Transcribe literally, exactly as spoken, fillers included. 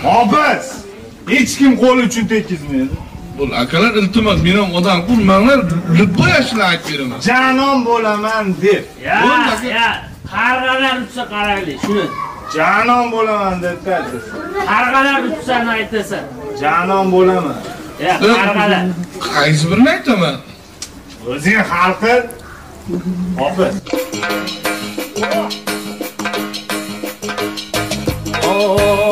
Hofiz, hech kim qo'l uchun tekizmaydi. Bu akalar iltimos, men ham odam qurmanglar, lutfa yashilab aytib beraman. Janon bo'laman deb. Ya, ya, qarg'alar uchsa qaraylik, shuni. Janon bo'laman deb aytasan. Qarg'alar uchsani aytasan. Janon bo'laman. Ya, qarg'alar. Qaysi birini aytaman? O'zing hal qil. Hofiz. Oh